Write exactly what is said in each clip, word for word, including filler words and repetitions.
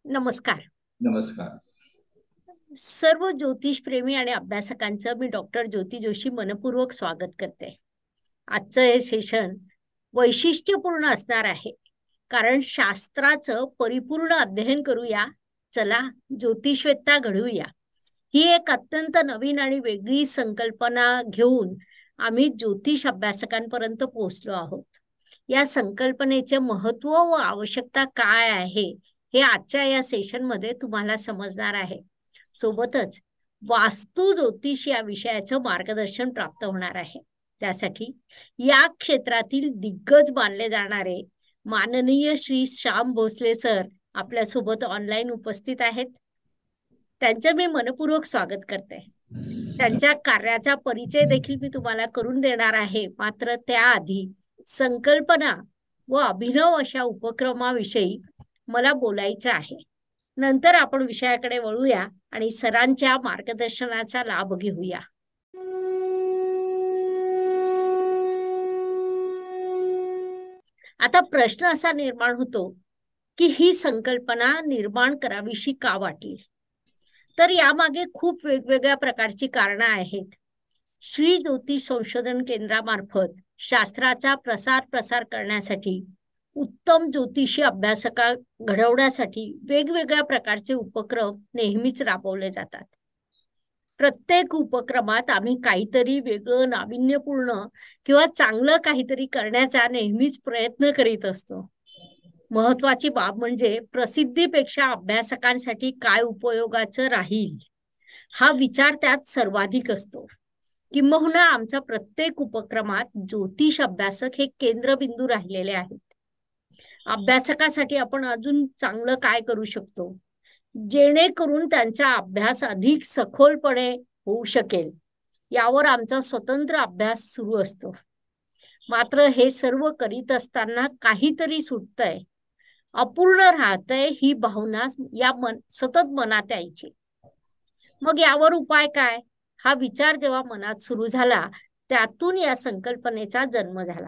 नमस्कार. नमस्कार. सर्व ज्योतिषप्रेमी आणि अभ्यासकांचं मी डॉक्टर ज्योती जोशी मनपूर्वक स्वागत करते. आजचं हे सेशन वैशिष्ट्यपूर्ण असणार आहे, कारण शास्त्राचं परिपूर्ण अध्ययन करूया. चला ज्योतिषवेत्ता घडूया. ही एक अत्यंत नवीन आणि वेगळी संकल्पना घेऊन आम्ही ज्योतिष अभ्यासकांपर्यंत पोहोचलो आहोत. या संकल्पनेचे महत्त्व व आवश्यकता काय आहे हे आजच्या या सेशनमध्ये तुम्हाला समजणार आहे. सोबतच वास्तू ज्योतिष या विषयाचं मार्गदर्शन प्राप्त होणार आहे. त्यासाठी या क्षेत्रातील दिग्गज मानले जाणारे माननीय श्री श्याम भोसले सर आपल्यासोबत ऑनलाईन उपस्थित आहेत. त्यांचं मी मनपूर्वक स्वागत करते. त्यांच्या कार्याचा परिचय देखील मी तुम्हाला करून देणार आहे. मात्र त्याआधी संकल्पना व अभिनव अशा उपक्रमाविषयी मला बोलायचं आहे. नंतर आपण विषयाकडे वळूया आणि सरांच्या मार्गदर्शनाचा लाभ घेऊया. आता प्रश्न असा निर्माण होतो की ही संकल्पना निर्माण करावीशी का वाटली. तर यामागे खूप वेगवेगळ्या प्रकारची कारणं आहेत. श्री ज्योतिष संशोधन केंद्रामार्फत शास्त्राचा प्रसार प्रसार करण्यासाठी, उत्तम ज्योतिषी अभ्यासका घडवण्यासाठी वेगवेगळ्या प्रकारचे उपक्रम नेहमीच राबवले जातात. प्रत्येक उपक्रमात आम्ही काहीतरी वेगळं, नाविन्यपूर्ण किंवा चांगलं काहीतरी करण्याचा नेहमीच प्रयत्न करीत असतो. महत्वाची बाब म्हणजे प्रसिद्धीपेक्षा अभ्यासकांसाठी काय उपयोगाचं राहील हा विचार त्यात सर्वाधिक असतो. किंबहुना आमच्या प्रत्येक उपक्रमात ज्योतिष अभ्यासक हे केंद्रबिंदू राहिलेले आहेत. अभ्यासकासाठी आपण अजून चांगलं काय करू शकतो जेणेकरून त्यांचा अभ्यास अधिक सखोलपणे होऊ शकेल यावर आमचा स्वतंत्र अभ्यास सुरू असतो. मात्र हे सर्व करीत असताना काहीतरी सुटतंय, अपूर्ण राहतंय ही भावना या मन सतत मनात यायची. मग यावर उपाय काय हा विचार जेव्हा मनात सुरू झाला त्यातून या संकल्पनेचा जन्म झाला.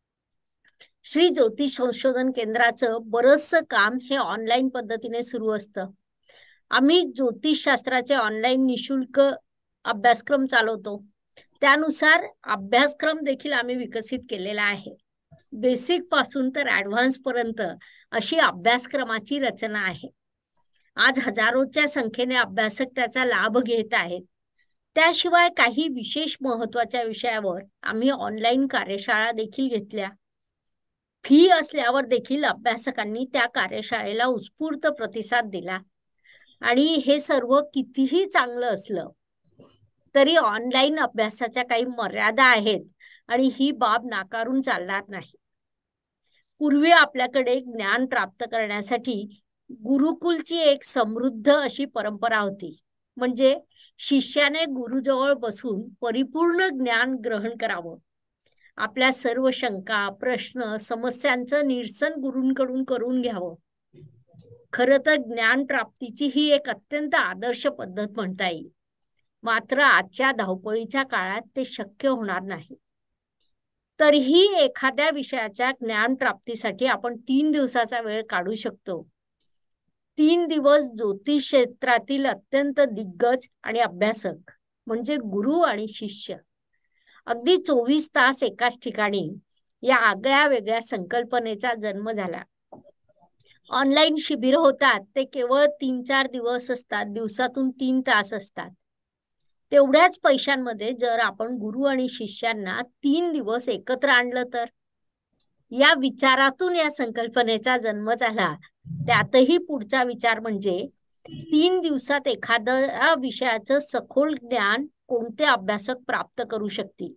श्री ज्योतिष संशोधन केंद्राचं बरंचसं काम हे ऑनलाईन पद्धतीने सुरू असतं. आम्ही ज्योतिषशास्त्राचे ऑनलाईन निशुल्क अभ्यासक्रम चालवतो. त्यानुसार अभ्यासक्रम देखील आम्ही विकसित केलेला आहे. बेसिक पासून तर ऍडव्हान्स पर्यंत अशी अभ्यासक्रमाची रचना आहे. आज हजारोच्या संख्येने अभ्यासक त्याचा लाभ घेत आहेत. त्याशिवाय काही विशेष महत्त्वाच्या विषयावर आम्ही ऑनलाईन कार्यशाळा देखील घेतल्या. फी असल्यावर देखील अभ्यासकांनी त्या कार्यशाळेला उत्स्फूर्त प्रतिसाद दिला. आणि हे सर्व कितीही चांगलं असलं तरी ऑनलाईन अभ्यासाच्या काही मर्यादा आहेत आणि ही बाब नाकारून चालणार नाही. पूर्वी आपल्याकडे ज्ञान प्राप्त करण्यासाठी गुरुकुलची एक समृद्ध अशी परंपरा होती. म्हणजे शिष्याने गुरुजवळ बसून परिपूर्ण ज्ञान ग्रहण करावं. आपल्या सर्व शंका, प्रश्न, समस्यांचं निरसन गुरूंकडून करून घ्यावं. खरं तर ज्ञान प्राप्तीची ही एक अत्यंत आदर्श पद्धत म्हणता येईल. मात्र आजच्या धावपळीच्या काळात ते शक्य होणार नाही. तरीही एखाद्या विषयाच्या ज्ञान प्राप्तीसाठी आपण तीन दिवसाचा वेळ काढू शकतो. तीन दिवस ज्योतिष क्षेत्रातील अत्यंत दिग्गज आणि अभ्यासक म्हणजे गुरु आणि शिष्य अगदी चोवीस तास एकाच ठिकाणी या आगळ्या वेगळ्या संकल्पनेचा जन्म झाला. ऑनलाईन शिबिर होतात ते केवळ तीन चार दिवस असतात, दिवसातून तीन तास असतात. तेवढ्याच पैशांमध्ये जर आपण गुरु आणि शिष्यांना तीन दिवस एकत्र आणलं तर या विचारातून या संकल्पनेचा जन्म झाला. त्यातही पुढचा विचार म्हणजे तीन दिवसात एखाद्या विषयाचं सखोल ज्ञान कोणते अभ्यासक प्राप्त करू शकतील.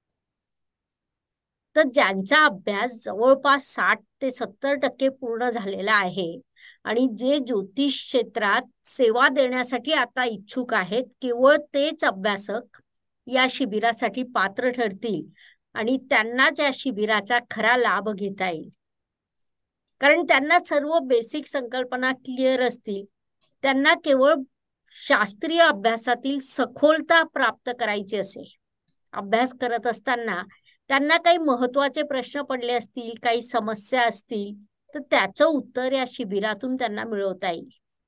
तर ज्यांचा अभ्यास जवळपास साठ ते सत्तर टक्के पूर्ण झालेला आहे आणि जे ज्योतिष क्षेत्रात सेवा देण्यासाठी आता इच्छुक आहेत, केवळ तेच अभ्यासक या शिबिरासाठी पात्र ठरतील आणि त्यांनाच या शिबिराचा खरा लाभ घेता येईल. कारण त्यांना सर्व बेसिक संकल्पना क्लिअर असतील. त्यांना केवळ शास्त्रीय अभ्यासातील सखोलता प्राप्त करायची असेल. अभ्यास करत असताना त्यांना काही महत्त्वाचे प्रश्न पडले असतील, काही समस्या असतील तर त्याचं उत्तर या शिबिरातून त्यांना मिळवता येईल.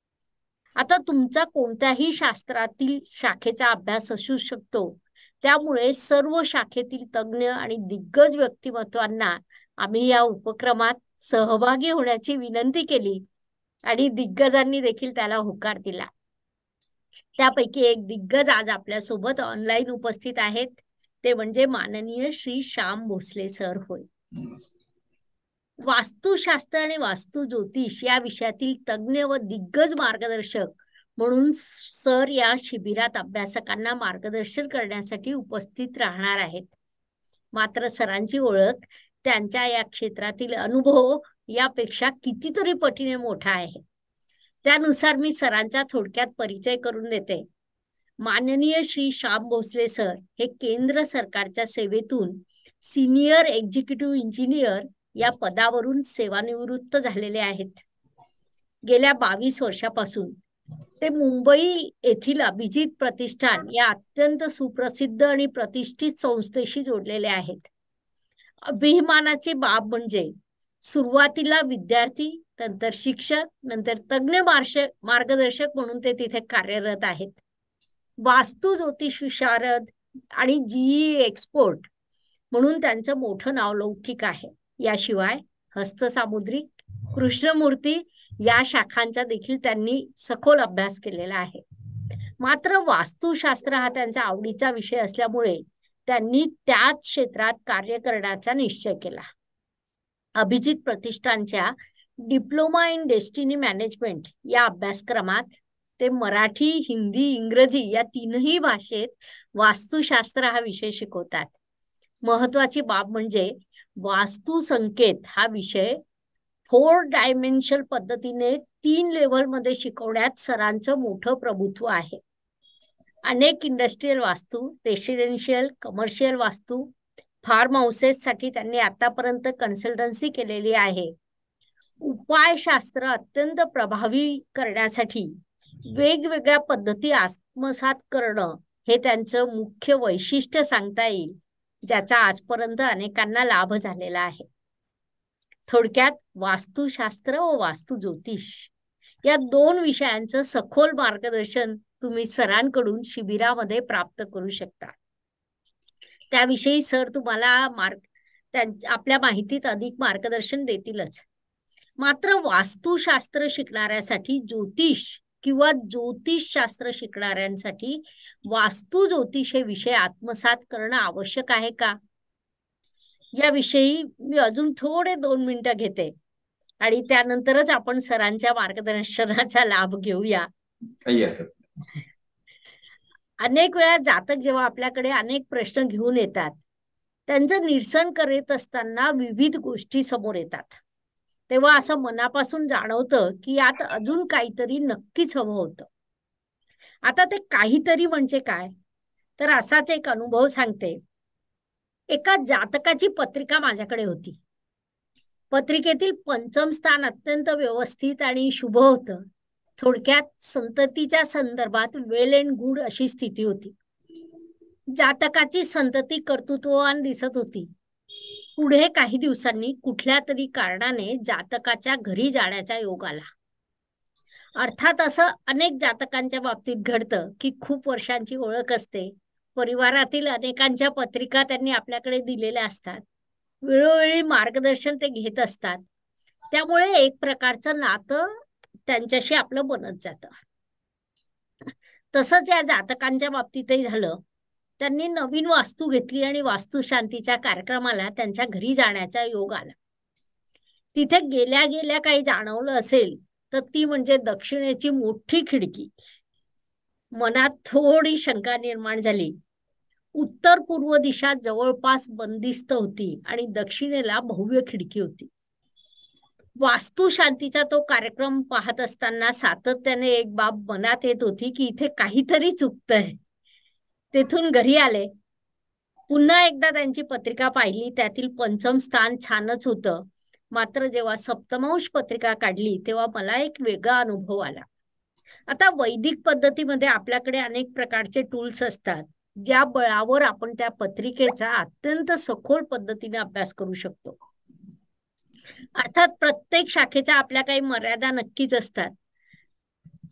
आता तुमचा कोणत्याही शास्त्रातील शाखेचा अभ्यास असू शकतो, त्यामुळे सर्व शाखेतील तज्ञ आणि दिग्गज व्यक्तिमत्वांना आम्ही या उपक्रमात सहभागी होण्याची विनंती केली आणि दिग्गजांनी देखील त्याला होकार दिला. त्यापैकी एक दिग्गज आज आपल्या सोबत ऑनलाईन उपस्थित आहेत, ते म्हणजे माननीय श्री श्याम भोसले सर होय. वास्तुशास्त्र आणि वास्तु ज्योतिष या विषयातील तज्ञ व दिग्गज मार्गदर्शक म्हणून सर या शिबिरात अभ्यासकांना मार्गदर्शन करण्यासाठी उपस्थित राहणार आहेत. मात्र सरांची ओळख त्यांच्या या क्षेत्रातील अनुभव यापेक्षा कितीतरी पटीने मोठा आहे. त्यानुसार मी सरांचा थोडक्यात परिचय करून देते. माननीय श्री श्याम भोसले सर हे केंद्र सरकारच्या सेवेतून सिनियर एक्झिक्युटिव्ह इंजिनियर या पदावरून सेवानिवृत्त झालेले आहेत. गेल्या बावीस वर्षापासून ते मुंबई येथील अभिजित प्रतिष्ठान या अत्यंत सुप्रसिद्ध आणि प्रतिष्ठित संस्थेशी जोडलेले आहेत. अभिमानाची बाब म्हणजे सुरुवातीला विद्यार्थी, नंतर शिक्षक, नंतर तज्ञ मार्गदर्शक म्हणून ते तिथे कार्यरत आहेत. वास्तु ज्योतिष विशारद आणि जीई एक्सपोर्ट म्हणून त्यांचं मोठं नावलौकिक आहे. याशिवाय हस्तसामुद्रिक, कृष्णमूर्ती या शाखांचा देखील त्यांनी सखोल अभ्यास केलेला आहे. मात्र वास्तुशास्त्र हा त्यांचा आवडीचा विषय असल्यामुळे त्यांनी त्याच क्षेत्रात कार्य करण्याचा निश्चय केला. अभिजित प्रतिष्ठानच्या डिप्लोमा इन डेस्टिनी मॅनेजमेंट या अभ्यासक्रमात ते मराठी, हिंदी, इंग्रजी या तीनही भाषेत वास्तुशास्त्र हा विषय शिकवतात. महत्वाची बाब म्हणजे वास्तु संकेत हा विषय फोर डायमेन्शनल पद्धतीने तीन लेव्हल मध्ये शिकवण्यात सरांचं मोठं प्रभुत्व आहे. अनेक इंडस्ट्रियल वास्तू, रेसिडेन्शियल, कमर्शियल वास्तू, फार्म हाऊसेस साठी त्यांनी आतापर्यंत कन्सल्टन्सी केलेली आहे. उपायशास्त्र अत्यंत प्रभावी करण्यासाठी वेगवेगळ्या पद्धती आत्मसात करणं हे त्यांचं मुख्य वैशिष्ट्य सांगता येईल, ज्याचा आजपर्यंत अनेकांना लाभ झालेला आहे. थोडक्यात वास्तुशास्त्र व वास्तु ज्योतिष या दोन विषयांचं सखोल मार्गदर्शन तुम्ही सरांकडून शिबिरामध्ये प्राप्त करू शकता. त्याविषयी सर तुम्हाला मार्ग आपल्या माहितीत अधिक मार्गदर्शन देतीलच. मात्र वास्तुशास्त्र शिकणाऱ्यासाठी ज्योतिष किंवा ज्योतिषशास्त्र शिकणाऱ्यांसाठी वास्तु ज्योतिष हे विषय आत्मसात करणं आवश्यक आहे का, याविषयी मी अजून थोडे दोन मिनिटं घेते आणि त्यानंतरच आपण सरांच्या मार्गदर्शनाचा लाभ घेऊया. अनेक वेळा जातक जेव्हा आपल्याकडे अनेक प्रश्न घेऊन येतात, त्यांचं निरसन करीत असताना विविध गोष्टी समोर येतात, तेव्हा असं मनापासून जाणवतं की यात अजून काहीतरी नक्कीच हवं होतं. आता ते काहीतरी म्हणजे काय, तर असाच एक अनुभव सांगते. एका जातकाची पत्रिका माझ्याकडे होती. पत्रिकेतील पंचम स्थान अत्यंत व्यवस्थित आणि शुभ होतं. थोडक्यात संततीच्या संदर्भात वेल एंड गुड अशी स्थिती होती. जातकाची संतती कर्तृत्ववान दिसत होती. पुढे काही दिवसांनी कुठल्या तरी कारणाने जातकाच्या घरी जाण्याचा योग आला. अर्थात असं अनेक जातकांच्या बाबतीत घडतं की खूप वर्षांची ओळख असते, परिवारातील अनेकांच्या पत्रिका त्यांनी आपल्याकडे दिलेल्या असतात, वेळोवेळी मार्गदर्शन ते घेत असतात, त्यामुळे एक प्रकारचं नातं त्यांच्याशी आपलं बनत जातं. तसंच या जातकांच्या बाबतीतही झालं. त्यांनी नवीन वास्तू घेतली आणि वास्तुशांतीच्या कार्यक्रमाला त्यांच्या घरी जाण्याचा योग आला. तिथे गेल्या गेल्या काही जाणवलं असेल तर ती म्हणजे दक्षिणेची मोठी खिडकी. मनात थोडी शंका निर्माण झाली. उत्तर पूर्व दिशा जवळपास बंदिस्त होती आणि दक्षिणेला भव्य खिडकी होती. वास्तुशांतीचा तो कार्यक्रम पाहत असताना सातत्याने एक बाब मनात येत होती की इथे काहीतरी चुकतंय. तेथून घरी आले, पुन्हा एकदा त्यांची पत्रिका पाहिली. त्यातील पंचम स्थान छानच होतं, मात्र जेव्हा सप्तमांश पत्रिका काढली तेव्हा मला एक वेगळा अनुभव आला. आता वैदिक पद्धतीमध्ये आपल्याकडे अनेक प्रकारचे टूल्स असतात, ज्या बळावर आपण त्या पत्रिकेचा अत्यंत सखोल पद्धतीने अभ्यास करू शकतो. अर्थात प्रत्येक शाखेच्या आपल्या काही मर्यादा नक्कीच असतात.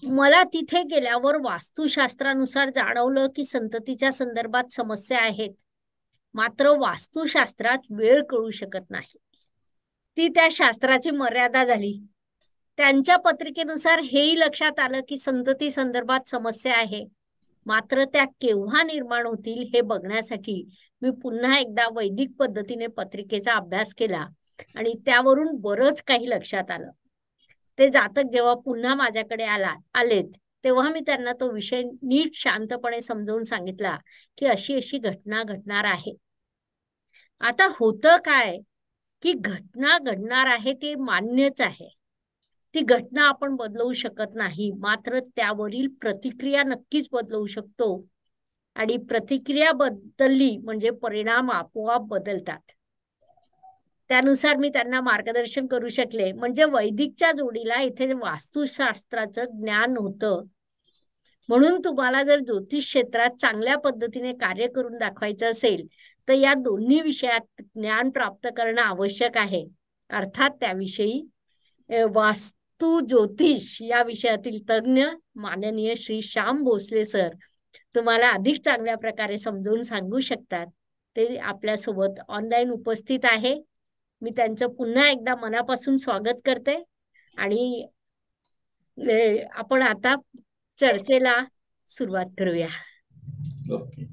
मला तिथे गेल्यावर वास्तुशास्त्रानुसार जाणवलं की संततीच्या संदर्भात समस्या आहेत, मात्र वास्तुशास्त्रात वेळ कळू शकत नाही. ती त्या शास्त्राची मर्यादा झाली. त्यांच्या पत्रिकेनुसार हेही लक्षात आलं की संतती संदर्भात समस्या आहे, मात्र त्या केव्हा निर्माण होतील हे बघण्यासाठी मी पुन्हा एकदा वैदिक पद्धतीने पत्रिकेचा अभ्यास केला आणि त्यावरून बरंच काही लक्षात आलं. ते जातक जेव्हा पुन्हा माझ्याकडे आला आलेत तेव्हा मी त्यांना तो विषय नीट शांतपणे समजावून सांगितला की अशी अशी घटना घडणार आहे. आता होतं काय की घटना घडणार आहे ते मान्यच आहे. ती घटना आपण बदलवू शकत नाही, मात्र त्यावरील प्रतिक्रिया नक्कीच बदलवू शकतो. आणि प्रतिक्रिया बदलली म्हणजे परिणाम आपोआप बदलतात. त्यानुसार मी त्यांना मार्गदर्शन करू शकले. म्हणजे वैदिकच्या जोडीला इथे वास्तुशास्त्राचं ज्ञान होतं. म्हणून तुम्हाला जर ज्योतिष क्षेत्रात चांगल्या पद्धतीने कार्य करून दाखवायचं असेल तर या दोन्ही विषयात ज्ञान प्राप्त करणं आवश्यक आहे. अर्थात त्याविषयी वास्तु ज्योतिष या विषयातील तज्ञ माननीय श्री श्याम भोसले सर तुम्हाला अधिक चांगल्या प्रकारे समजावून सांगू शकतात. ते आपल्यासोबत ऑनलाईन उपस्थित आहे. मी त्यांचं पुन्हा एकदा मनापासून स्वागत करते आणि आपण आता चर्चेला सुरुवात करूया. ओके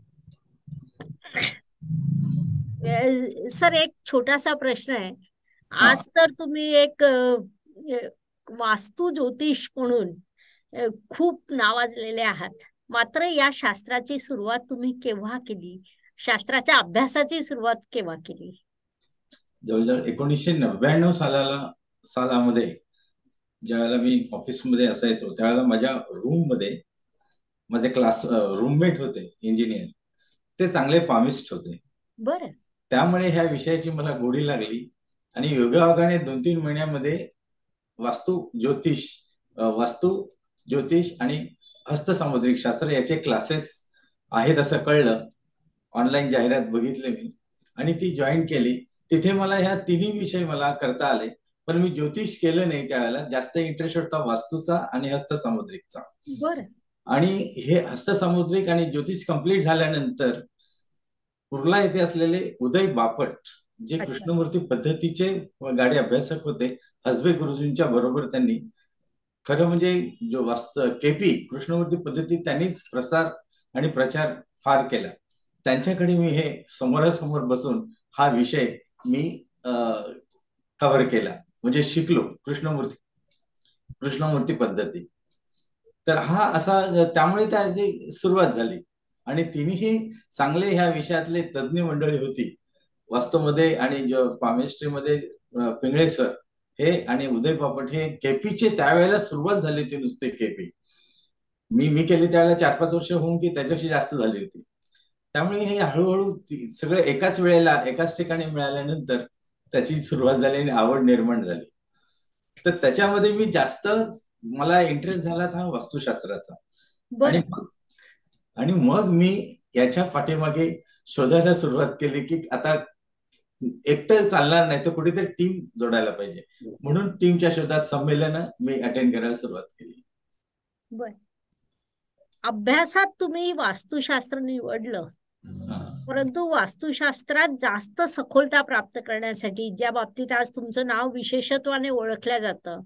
सर, एक छोटासा प्रश्न आहे. आज तर तुम्ही एक वास्तु ज्योतिष म्हणून खूप नावाजलेले आहात, मात्र या शास्त्राची सुरुवात तुम्ही केव्हा केली? शास्त्राच्या अभ्यासाची सुरुवात केव्हा केली? जवळजवळ एकोणीसशे नव्याण्णव सालाला सालामध्ये ज्यावेळेला मी ऑफिसमध्ये असायचो त्यावेळेला माझ्या रूम मध्ये माझे क्लास रूममेट होते इंजिनियर. ते चांगले पामिस्ट होते. बरं. त्यामुळे ह्या विषयाची मला गोडी लागली आणि योगायोगाने दोन तीन महिन्यामध्ये वास्तु ज्योतिष वास्तु ज्योतिष आणि हस्तसामुद्रिक शास्त्र याचे क्लासेस आहेत असं कळलं. ऑनलाईन जाहिरात बघितले मी आणि ती जॉईन केली. तिथे मला ह्या तिन्ही विषय मला करता आले, पण मी ज्योतिष केलं नाही. त्यावेळेला जास्त इंटरेस्ट होता वास्तूचा आणि हस्तसामुद्रिकचा. बरं. आणि हे हस्तसामुद्रिक आणि ज्योतिष कंप्लीट झाल्यानंतर कुर्ला येथे असलेले उदय बापट जे कृष्णमूर्ती पद्धतीचे गाडे अभ्यासक होते, हसबे गुरुजींच्या बरोबर त्यांनी खरं म्हणजे जो वास्तव केपी कृष्णमूर्ती पद्धती त्यांनीच प्रसार आणि प्रचार फार केला. त्यांच्याकडे मी हे समोरासमोर बसून हा विषय मी कव्हर केला, म्हणजे शिकलो कृष्णमूर्ती कृष्णमूर्ती पद्धती. तर हा असा त्यामुळे त्याची सुरुवात झाली आणि तिन्ही चांगले ह्या विषयातले तज्ञ मंडळी होती वास्तूमध्ये आणि पामिस्ट्रीमध्ये. पिंगळे सर हे आणि उदय बापट हे केपीचे त्यावेळेला सुरुवात झाली होती. नुसते केपी मी मी केली त्यावेळेला चार पाच वर्ष होऊन की त्याच्याशी जास्त झाली होती. त्यामुळे हे हळूहळू सगळे एकाच वेळेला एकाच ठिकाणी मिळाल्यानंतर त्याची सुरुवात झाली आणि आवड निर्माण झाली. तर त्याच्यामध्ये मी जास्त मला इंटरेस्ट झाला था वास्तुशास्त्राचा. आणि आणि मग मी याच्या पाठीमागे शोधायला सुरुवात केली की आता एकटं चालणार नाही तर कुठेतरी टीम जोडायला पाहिजे, म्हणून टीमच्या शोधात संमेलन मी अटेंड करायला सुरुवात केली. बर. अभ्यासात तुम्ही वास्तुशास्त्र निवडलं, परंतु वास्तुशास्त्रात जास्त सखोलता प्राप्त करण्यासाठी ज्या बाबतीत आज तुमचं नाव विशेषत्वाने ओळखलं जातं,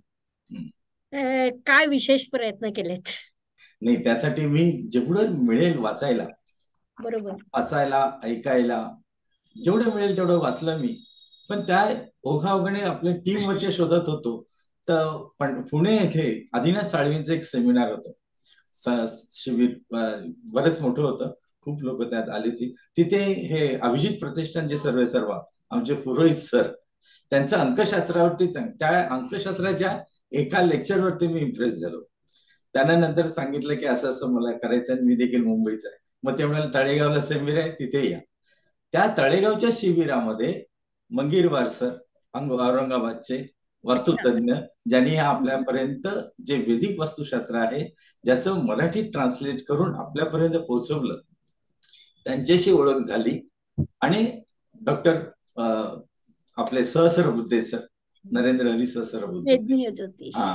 काय विशेष प्रयत्न केलेत? नाही, त्यासाठी मी जेवढं मिळेल वाचायला, बरोबर वाचायला ऐकायला जेवढं मिळेल तेवढं वाचलं मी. पण त्या ओघाओघाने आपल्या टीम वरच्या शोधत होतो. तर पण पुणे येथे आदिनाथ साळवींचं एक सेमिनार होतं, शिबिर बरंच मोठं होतं, खूप लोक त्यात आली होती. तिथे हे अभिजित प्रतिष्ठान जे सर्वे सर्वा आमचे पुरोहित सर, त्यांचं अंकशास्त्रावरती त्या अंकशास्त्राच्या एका लेक्चरवरती मी इम्प्रेस झालो. त्यांना नंतर सांगितलं की असं असं मला करायचं आहे, मी देखील मुंबईचा आहे. मग ते म्हणाले तळेगावला शिबिर आहे तिथे या. त्या तळेगावच्या शिबिरामध्ये मंगीरवार सर औरंगाबादचे वास्तुतज्ञ, ज्यांनी आपल्यापर्यंत जे वैदिक वास्तुशास्त्र आहे ज्याचं मराठी ट्रान्सलेट करून आपल्यापर्यंत पोहोचवलं, त्यांच्याशी ओळख झाली. आणि डॉक्टर आपले सहस्रबुद्धे सर, नरेंद्र हरी सहस्रबुद्धे, हा,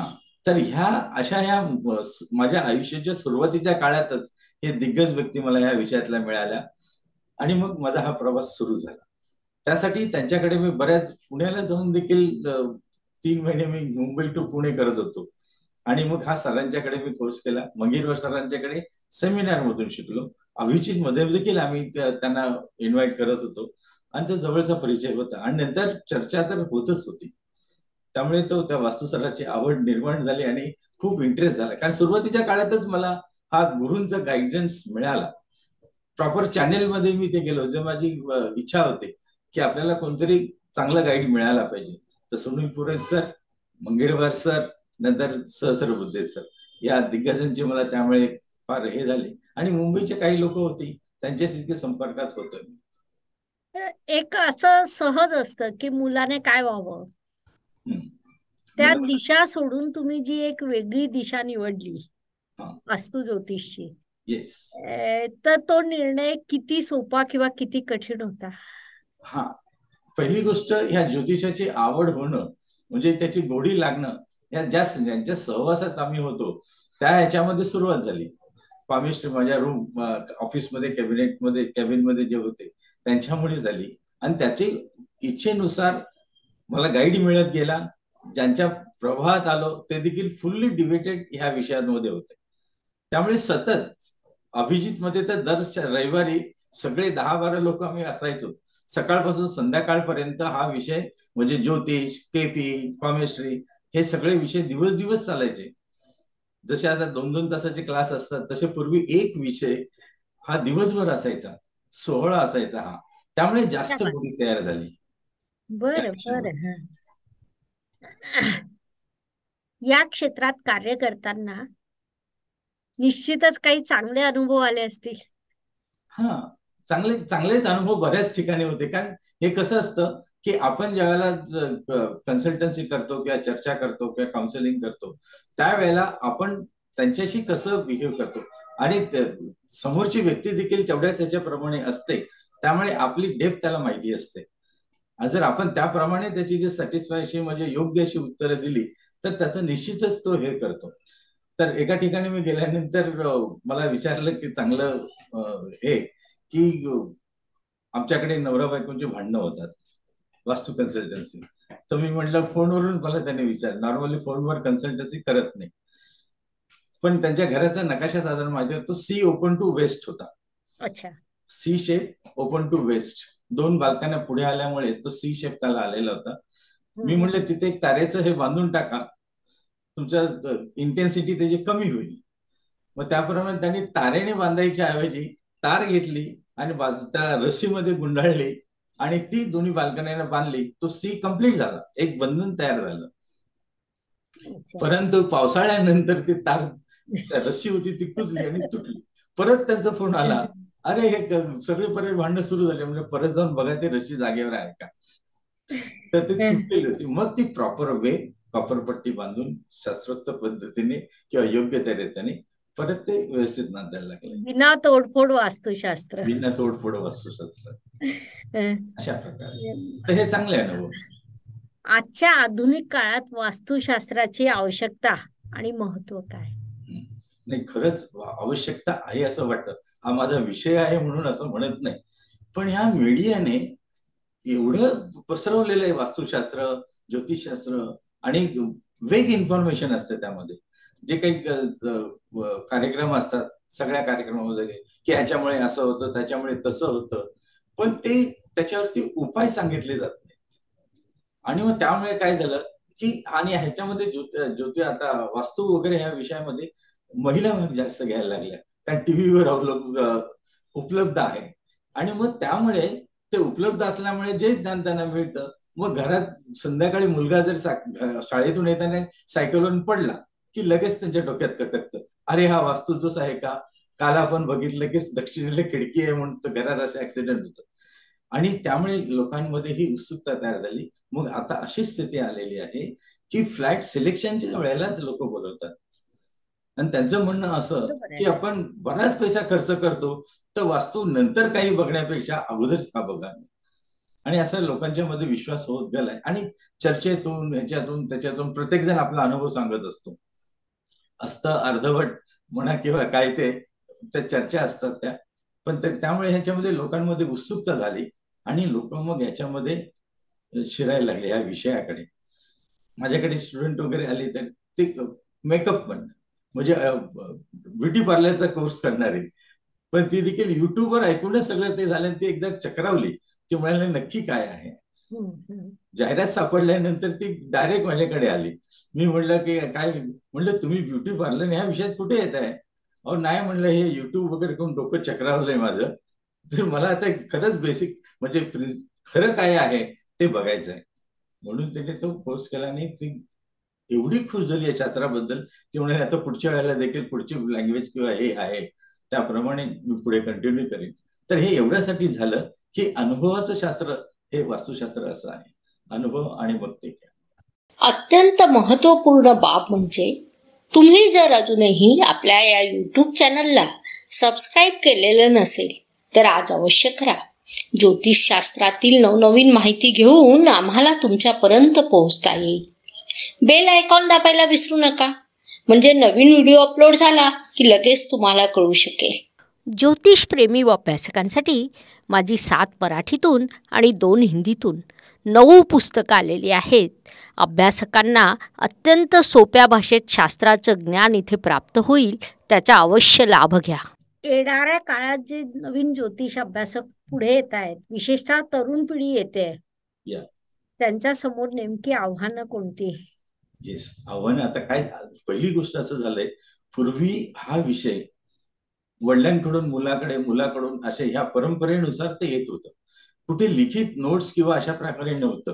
तर ह्या अशा ह्या माझ्या आयुष्याच्या सुरुवातीच्या काळातच हे दिग्गज व्यक्ती मला ह्या विषयातल्या मिळाल्या आणि मग माझा हा प्रवास सुरू झाला. त्यासाठी त्यांच्याकडे मी बऱ्याच पुण्याला जाऊन देखील तीन महिने मी मुंबई टू पुणे करत होतो आणि मग हा सरांच्याकडे मी कोर्स केला. मंगेरकर सरांच्याकडे सेमिनार मधून शिकलो. अभिजित मध्ये देखील आम्ही त्यांना इन्व्हाइट करत होतो आणि तो जवळचा परिचय होता आणि नंतर चर्चा तर होतच होती. त्यामुळे तो त्या वास्तुशास्त्राची आवड निर्माण झाली आणि खूप इंटरेस्ट झाला. कारण सुरुवातीच्या काळातच मला हा गुरूंचा गायडन्स मिळाला. प्रॉपर चॅनेल मध्ये मी ते गेलो. जे माझी इच्छा होती की आपल्याला कोणतरी चांगला गाईड मिळाला पाहिजे. तर सुनील पुरे सर, मंगेरकर सर, नंतर सहस्र बुद्धे सर या दिग्गजांची मला त्यामुळे फार हे झाले आणि मुंबईचे काही लोक होती त्यांच्याशी संपर्कात होतो. एक असं सहज असतं की मुलाने काय व्हावं, त्या दिशा सोडून तुम्ही जी एक वेगळी दिशा निवडली वास्तू ज्योतिषची, तर तो निर्णय किती सोपा किंवा किती कठीण होता? हा, पहिली गोष्ट ह्या ज्योतिषाची आवड होणं म्हणजे त्याची गोडी लागणं, या ज्या ज्यांच्या सहवासात आम्ही होतो त्या ह्याच्यामध्ये सुरुवात झाली. पामिस्ट्री माझ्या रूम ऑफिसमध्ये कॅबिनेटमध्ये कॅबिनमध्ये जे होते त्यांच्यामुळे झाली आणि त्याचे इच्छेनुसार मला गाईड मिळत गेला. ज्यांच्या प्रवाहात आलो ते देखील फुल्ली डिव्हेटेड ह्या विषयांमध्ये होते. त्यामुळे सतत अभिजित मध्ये तर दर रविवारी सगळे दहा बारा लोक आम्ही असायचो. सकाळपासून संध्याकाळपर्यंत हा विषय म्हणजे ज्योतिष, केपी, पामिस्ट्री हे सगळे विषय दिवस दिवस चालायचे. जसे आता दोन दोन तासाचे क्लास असतात तसे पूर्वी एक विषय हा दिवसभर असायचा, सोहळा असायचा हा. त्यामुळे जास्त गोडी तयार झाली. बर बर. या क्षेत्रात कार्य करताना निश्चितच काही चांगले अनुभव आले असतील. हा, चांगले चांगलेच अनुभव बऱ्याच ठिकाणी होते. कारण हे कसं असतं की आपण ज्यावेळेला कन्सल्टन्सी करतो किंवा चर्चा करतो किंवा काउन्सिलिंग करतो त्यावेळेला आपण त्यांच्याशी कसं बिहेव करतो आणि समोरची व्यक्ती देखील तेवढ्याच त्याच्याप्रमाणे असते. त्यामुळे आपली डेप्थ त्याला माहिती असते आणि जर आपण त्याप्रमाणे त्याची जे सॅटिस्फॅक्शन म्हणजे योग्य अशी उत्तरं दिली तर त्याचं निश्चितच तो हे करतो. तर एका ठिकाणी मी गेल्यानंतर मला विचारलं की चांगलं हे की आमच्याकडे नवरा बायकोंची भांडणं होतात वास्तू कन्सल्टन्सी. तर मी म्हटलं फोनवरून मला त्याने विचार, नॉर्मली फोनवर कन्सल्टन्सी करत नाही, पण त्यांच्या घराचा नकाशा साधारण माझ्या तो सी ओपन टू वेस्ट होता. अच्छा. C shape open to west, दोन बाल्कन्या पुढे आल्यामुळे तो सी शेप त्याला आलेला होता. मी म्हटलं तिथे एक तारेचं हे बांधून टाका, तुमच्या इंटेन्सिटी त्याची कमी होईल. मग त्याप्रमाणे त्यांनी तारेने बांधायच्या ऐवजी तार घेतली आणि त्या रस्सीमध्ये गुंडाळली आणि ती दोन्ही बाल्कन्यांना बांधली. तो सी कम्प्लीट झाला, एक बंधन तयार झालं. परंतु पावसाळ्यानंतर ती तार रस्सी होती ती कुजली आणि तुटली. परत त्यांचा फोन आला, अरे हे सगळे परत भांडणं सुरू झाले. म्हणजे परत जाऊन बघा ते रस्सी जागेवर आहे का. तर ती तुटलेली होती. मग ती प्रॉपर वे कॉपरपट्टी बांधून शास्त्रोक्त पद्धतीने किंवा योग्य त्या रीतीने परत ते व्यवस्थित बांधायला लागले. बिना तोडफोड वास्तुशास्त्र. बिना तोडफोड वास्तुशास्त्र अशा प्रकारे. तर हे चांगले अनुभव. आजच्या आधुनिक काळात वास्तुशास्त्राची आवश्यकता आणि महत्व काय? नाही, खरंच आवश्यकता आहे असं वाटतं. हा माझा विषय आहे म्हणून असं म्हणत नाही, पण ह्या मीडियाने एवढं पसरवलेलं आहे वास्तुशास्त्र, ज्योतिषशास्त्र आणि वेग इन्फॉर्मेशन असते त्यामध्ये. जे काही कार्यक्रम असतात सगळ्या कार्यक्रमामध्ये की ह्याच्यामुळे असं होतं, त्याच्यामुळे तसं होतं, पण ते त्याच्यावरती उपाय सांगितले जात नाहीत. आणि मग त्यामुळे काय झालं की आणि ह्याच्यामध्ये ज्योति ज्योति आता वास्तू वगैरे ह्या विषयामध्ये महिला भाग जास्त घ्यायला लागल्या, कारण टीव्हीवर अवलंब उपलब्ध आहे. आणि मग त्यामुळे ते उपलब्ध असल्यामुळे जे ज्ञान त्यांना मिळतं, मग घरात संध्याकाळी मुलगा जर शाळेतून येताना सायकलवरून पडला की लगेच त्यांच्या डोक्यात कटकतं, अरे हा वास्तू दोष आहे का, काल आपण बघितलं की दक्षिणेला खिडकी आहे म्हणून घरात असं ऍक्सिडेंट होतं. आणि त्यामुळे लोकांमध्ये ही उत्सुकता तयार झाली. मग आता अशी स्थिती आलेली आहे की फ्लॅट सिलेक्शनच्या वेळेलाच लोक बोलवतात आणि त्यांचं म्हणणं असं की आपण बराच पैसा खर्च करतो तर वास्तू नंतर काही बघण्यापेक्षा अगोदरच का बघा. आणि असं लोकांच्या मध्ये विश्वास होत गेलाय आणि चर्चेतून ह्याच्यातून त्याच्यातून प्रत्येक जण आपला अनुभव सांगत असतो. असतं अर्धवट म्हणा किंवा काय ते त्या चर्चा असतात त्या, पण त्यामुळे ह्याच्यामध्ये लोकांमध्ये उत्सुकता झाली आणि लोक मग ह्याच्यामध्ये शिरायला लागले ह्या विषयाकडे. माझ्याकडे स्टुडंट वगैरे आले तर ते मेकअप पण म्हणजे ब्युटी पार्लरचा कोर्स करणारे, पण ती देखील युट्यूबवर ऐकूनच सगळं ते झालं. ती एकदा चक्रावली, ती म्हणाले नक्की काय आहे. जाहिरात सापडल्यानंतर ती डायरेक्ट माझ्याकडे आली. मी म्हणलं की काय, म्हणलं तुम्ही ब्युटी पार्लर ह्या विषयात कुठे येत आहे. अहो नाही म्हणलं, हे युट्यूब वगैरे करून डोकं चक्रावलंय माझं, तर मला आता खरंच बेसिक म्हणजे खरं काय आहे ते बघायचं आहे. म्हणून त्याने तो कोर्स केला आणि ती एवढी खुश झाली या शास्त्राबद्दल, ती म्हणाली आता पुढच्या वेळेला देखील पुढची लँग्वेज किंवा हे आहे त्याप्रमाणे मी पुढे कंटिन्यू करेन. तर हे एवढ्यासाठी झालं की अनुभवाचं शास्त्र हे वास्तुशास्त्र असं आहे, अनुभव आणि बघते. अत्यंत महत्वपूर्ण बाब म्हणजे तुम्ही जर अजूनही आपल्या या यूट्यूब चॅनलला सबस्क्राईब केलेलं नसेल तर आज अवश्य करा. ज्योतिषशास्त्रातील नवनवीन माहिती घेऊन आम्हाला तुमच्यापर्यंत पोहोचता येईल. बेल आयकॉन दाबायला विसरू नका, म्हणजे नवीन व्हिडिओ अपलोड झाला की लगेच तुम्हाला कळू शकेल. ज्योतिषप्रेमी व अभ्यासकांसाठी माझी सात मराठीतून आणि दोन हिंदीतून नऊ पुस्तकं आलेली आहेत. अभ्यासकांना अत्यंत सोप्या भाषेत शास्त्राचं ज्ञान इथे प्राप्त होईल, त्याचा अवश्य लाभ घ्या. येणाऱ्या काळात जे नवीन ज्योतिष अभ्यासक पुढे येत आहेत, विशेषतः तरुण पिढी येते, त्यांच्या समोर नेमकी आव्हानं कोणती? येस, आव्हानं आता काय, पहिली गोष्ट असं झालंय, पूर्वी हा विषय वडिलांकडून मुलाकडे, मुलाकडून असे ह्या परंपरेनुसार ते येत होतं. कुठे लिखित नोट्स किंवा अशा प्रकारे नव्हतं.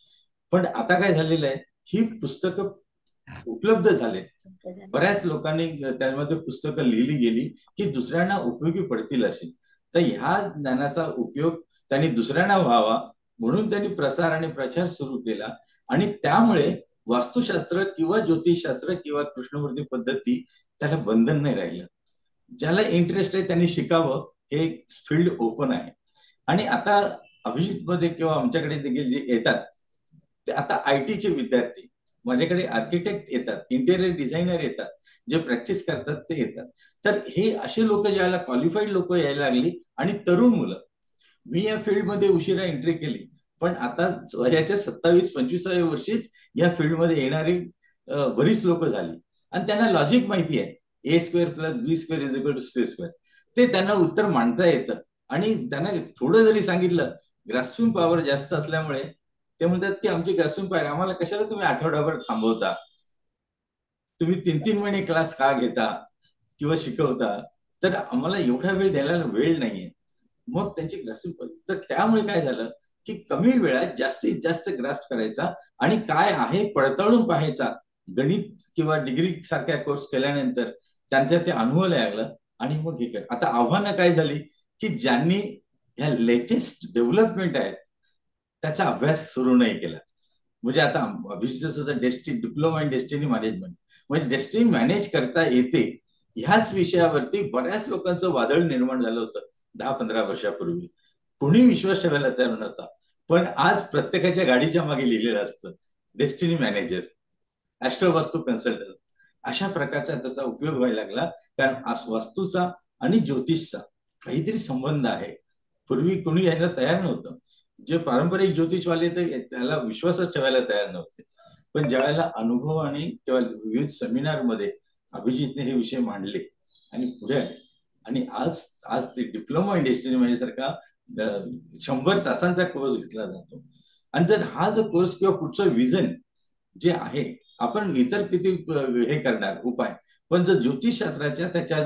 पण आता काय झालेलं आहे, ही पुस्तकं उपलब्ध झाले, बऱ्याच लोकांनी त्यामध्ये पुस्तकं लिहिली गेली की दुसऱ्यांना उपयोगी पडतील अशी. तर ह्या ज्ञानाचा उपयोग त्यांनी दुसऱ्यांना व्हावा म्हणून त्यांनी प्रसार आणि प्रचार सुरू केला. आणि त्यामुळे वास्तुशास्त्र किंवा ज्योतिषशास्त्र किंवा कृष्णमूर्ती पद्धती त्याला बंधन नाही राहिलं. ज्याला इंटरेस्ट आहे त्यांनी शिकावं, हे फील्ड ओपन आहे. आणि आता अभिजित मध्ये किंवा आमच्याकडे देखील जे येतात ते आता आय टीचे विद्यार्थी, माझ्याकडे आर्किटेक्ट येतात, इंटेरियर डिझायनर येतात, जे प्रॅक्टिस करतात ते येतात. तर हे असे लोक ज्याला क्वालिफाईड लोक यायला लागली आणि तरुण मुलं. मी या फील्डमध्ये उशिरा एंट्री केली, पण आता वयाच्या सत्तावीस पंचवीसाव्या वर्षीच या फील्डमध्ये येणारी बरीच लोक झाली आणि त्यांना लॉजिक माहिती आहे. A square plus B square is equal to C square, ते त्यांना उत्तर मांडता येतं. आणि त्यांना थोडं जरी सांगितलं, ग्रास्पिंग पॉवर जास्त असल्यामुळे ते म्हणतात की आमची ग्रास्पिंग पॉवर, आम्हाला कशाला तुम्ही आठवडाभर थांबवता, तुम्ही तीन तीन महिने क्लास का घेता किंवा शिकवता, तर आम्हाला एवढा वेळ द्यायला वेळ नाहीये. मग त्यांची ग्रास्पिंग पॉवर, तर त्यामुळे काय झालं की कमी वेळात जास्तीत जास्त ग्रास्प करायचा आणि काय आहे पडताळून पाहायचा. गणित किंवा डिग्री सारख्या कोर्स केल्यानंतर त्यांच्या ते अनुभव लागलं आणि मग हे कर. आता आव्हानं काय झाली की ज्यांनी ह्या लेटेस्ट डेव्हलपमेंट आहेत त्याचा अभ्यास सुरू नाही केला. म्हणजे आता अभिजितचं destiny diploma in destiny management, म्हणजे डेस्टिनी मॅनेज करता येते ह्याच विषयावरती बऱ्याच लोकांचं वादळ निर्माण झालं होतं दहा पंधरा वर्षापूर्वी. कोणी विश्वास ठेवायला तयार नव्हता. पण आज प्रत्येकाच्या गाडीच्या मागे लिहिलेलं असतं डेस्टिनी मॅनेजर, ऍस्ट्रोवास्तू कन्सल्टंट, अशा प्रकारचा त्याचा उपयोग व्हायला लागला. कारण वास्तूचा आणि ज्योतिषचा काहीतरी संबंध आहे. पूर्वी कोणी यायला तयार नव्हतं. जे पारंपरिक ज्योतिषवाले ते त्याला विश्वासच ठेवायला तयार नव्हते. पण ज्यावेळेला अनुभव आणि किंवा विविध सेमिनार मध्ये अभिजितने हे विषय मांडले आणि पुढे आले आणि आज आज ते डिप्लोमा इन डेस्टिनी म्हणजे सारखा शंभर तासांचा कोर्स घेतला जातो. आणि जर हा जो कोर्स किंवा पुढचं विजन जे आहे, आपण इतर किती हे करणार उपाय, पण जर ज्योतिषशास्त्राच्या त्याच्या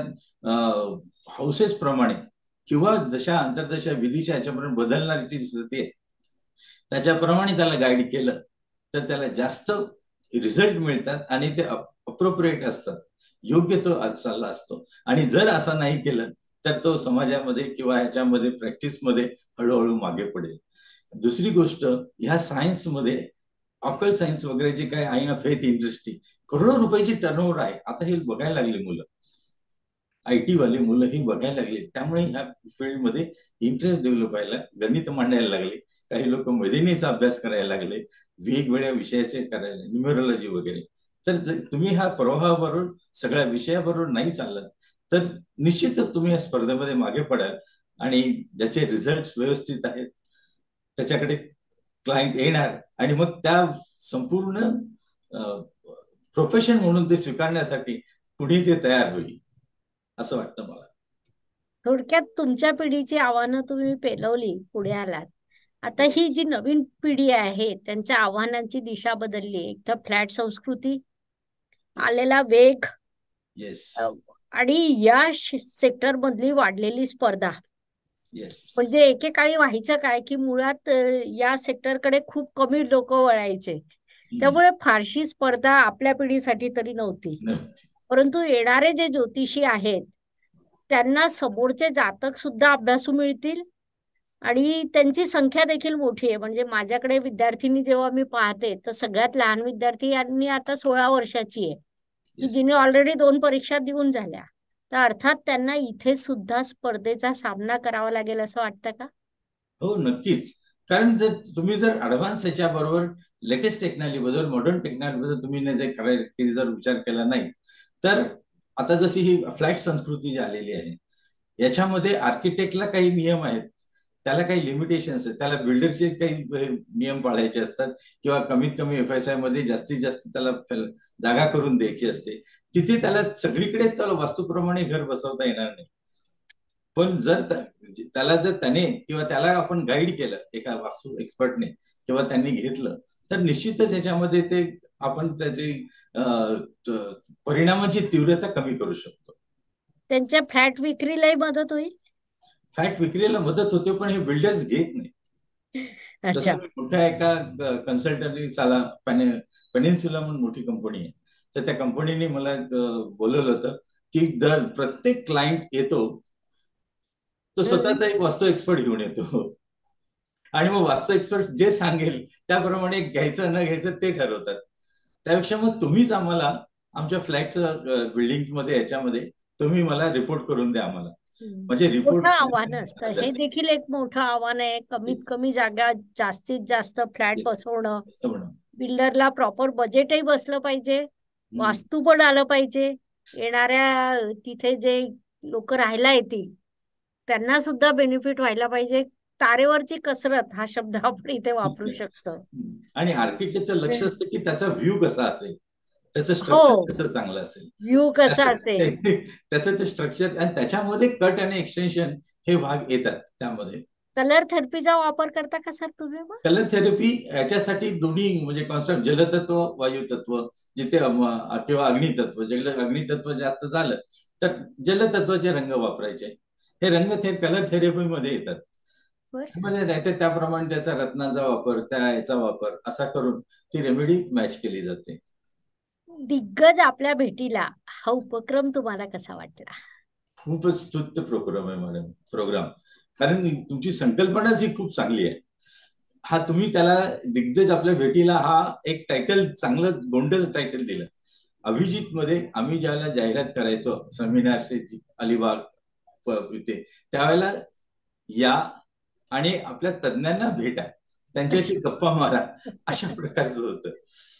हाऊसेस प्रमाणे किंवा जशा अंतर्दशा विधीच्या याच्याप्रमाणे बदलणारी जी स्थिती आहे त्याच्याप्रमाणे त्याला गाईड केलं तर त्याला जास्त रिझल्ट मिळतात आणि ते अप्रोप्रिएट असतात, योग्य तो चालला असतो. आणि जर असं नाही केलं तर तो समाजामध्ये किंवा ह्याच्यामध्ये प्रॅक्टिसमध्ये हळूहळू मागे पडेल. दुसरी गोष्ट, ह्या सायन्समध्ये ऑकल सायन्स वगैरे जे काय आहे ना, फेथ इंडस्ट्री, करोडो रुपयाची टर्नओव्हर आहे. आता हे बघायला लागले मुलं, आय टी वाले मुलं ही बघायला लागले. त्यामुळे ह्या फील्डमध्ये इंटरेस्ट डेव्हलप व्हायला, गणित मांडायला लागले. काही लोक मदिनीचा अभ्यास करायला लागले, वेगवेगळ्या विषयाचे करायला, न्यूमरोलॉजी वगैरे. तर तुम्ही ह्या प्रवाहाबरोबर सगळ्या विषयाबरोबर नाही चाललात तर निश्चितच तुम्ही या स्पर्धेमध्ये मागे पडाल आणि ज्याचे रिझल्ट व्यवस्थित आहेत त्याच्याकडे क्लायंट येणार आणि मग त्या संपूर्ण प्रोफेशन म्हणून ते स्वीकारण्यासाठी पुढे ते तयार होईल असं वाटतं मला. थोडक्यात तुमच्या पिढीची आव्हानं तुम्ही पेलवली, पुढे आलात. आता ही जी नवीन पिढी आहे त्यांच्या आव्हानांची दिशा बदलली. एक तर फ्लॅट संस्कृती, आलेला वेग येस आणि या सेक्टर मधली वाढलेली स्पर्धा. येस म्हणजे एकेकाळी व्हायचं काय की मुळात या सेक्टरकडे खूप कमी लोक वळायचे, त्यामुळे फारशी स्पर्धा आपल्या पिढीसाठी तरी नव्हती. परंतु येणारे जे ज्योतिषी आहेत त्यांना समोरचे जातक सुद्धा अभ्यासू मिळतील आणि त्यांची संख्या देखील मोठी आहे. म्हणजे माझ्याकडे विद्यार्थिनी जेव्हा मी पाहते तर सगळ्यात लहान विद्यार्थी यांनी आता सोळा वर्षाची आहे की जिने ऑलरेडी दोन परीक्षा देऊन झाल्या. तर अर्थात त्यांना इथे सुद्धा स्पर्धेचा सामना करावा लागेल असं वाटतं का? हो नक्कीच. कारण जर तुम्ही जर ऍडव्हान्स याच्या बरोबर लेटेस्ट टेक्नॉलॉजी बद्दल मॉडर्न टेक्नॉलॉजी बद्दल तुम्ही जर विचार केला नाही तर आता जशी ही फ्लॅट संस्कृती जी आलेली आहे याच्यामध्ये आर्किटेक्टला काही नियम आहेत, त्याला काही लिमिटेशन्स आहेत, त्याला बिल्डरचे काही नियम पाळायचे असतात किंवा कमीत कमी एफ एस आय मध्ये जास्तीत जास्त त्याला जागा करून द्यायची असते. तिथे त्याला सगळीकडेच त्याला वास्तूप्रमाणे घर बसवता येणार नाही. पण जर त्याला जर त्याने किंवा त्याला आपण गाईड केलं एका वास्तू एक्सपर्टने किंवा त्यांनी घेतलं तर निश्चितच याच्यामध्ये ते आपण त्याची परिणामाची तीव्रता कमी करू शकतो. त्यांच्या फ्लॅट विक्रीलाही मदत होईल. फ्लॅट विक्रीला मदत होते पण हे बिल्डर्स घेत नाही. जसं मोठ्या एका कन्सल्टंटनी साला पेनिन्सुला म्हणून मोठी कंपनी आहे तर त्या कंपनीने मला बोलवलं होतं की दर प्रत्येक क्लायंट येतो तो स्वतःचा एक वास्तू एक्सपर्ट घेऊन येतो आणि मग वास्तू एक्सपर्ट जे सांगेल त्याप्रमाणे घ्यायचं न घ्यायचं ते ठरवतात. त्यापेक्षा मग तुम्हीच आम्हाला आमच्या फ्लॅटचं बिल्डिंग मध्ये याच्यामध्ये तुम्ही मला रिपोर्ट करून द्या आम्हाला. म्हणजे रिपोर्ट आव्हान असतं हे देखील एक मोठं आव्हान आहे. कमीत कमी जागा जास्तीत जास्त फ्लॅट बसवणं, बिल्डरला प्रॉपर बजेटही बसलं पाहिजे, वास्तू पण आलं पाहिजे, येणाऱ्या तिथे जे लोक राहायला येतील त्यांना सुद्धा बेनिफिट व्हायला पाहिजे. तारेवरची कसरत हा शब्द आपण इथे वापरू शकतो. आणि आर्किटेक्टचं लक्ष असतं की त्याचा व्ह्यू कसा असेल, त्याचं स्ट्रक्चर कसं चांगलं असेल, व्ह्यू कसा असेल, त्याचं ते स्ट्रक्चर आणि त्याच्यामध्ये कट आणि एक्सटेन्शन हे भाग येतात. त्यामध्ये कलर थेरपीचा वापर करता का सर तुम्ही? कलर थेरपी याच्यासाठी दोन्ही म्हणजे कॉन्सेप्ट जलतत्व वायुतत्व जिथे किंवा अग्नितत्व, जल अग्नितत्व जास्त झालं तर जलतत्वाचे रंग वापरायचे. हे रंग थे कलर थेरपीमध्ये येतात. नाही त्याप्रमाणे त्याचा रत्नाचा वापर, त्या याचा वापर असा करून ती रेमेडी मॅच केली जाते. दिग्गज आपल्या भेटीला हा उपक्रम तुम्हाला कसा वाटला? खूपच स्तुत्य प्रोग्राम आहे मॅडम प्रोग्राम. कारण तुमची संकल्पनाच ही खूप चांगली आहे. हा तुम्ही त्याला दिग्गज आपल्या भेटीला हा एक टायटल चांगलं गोंडस टायटल दिलं. अभिजित मध्ये आम्ही ज्यावेळेला जाहिरात करायचो सेमिनारचे अलिबाग इथे त्यावेळेला या आणि आपल्या तज्ञांना भेटा, त्यांच्याशी गप्पा मारा अशा प्रकारचं होतं.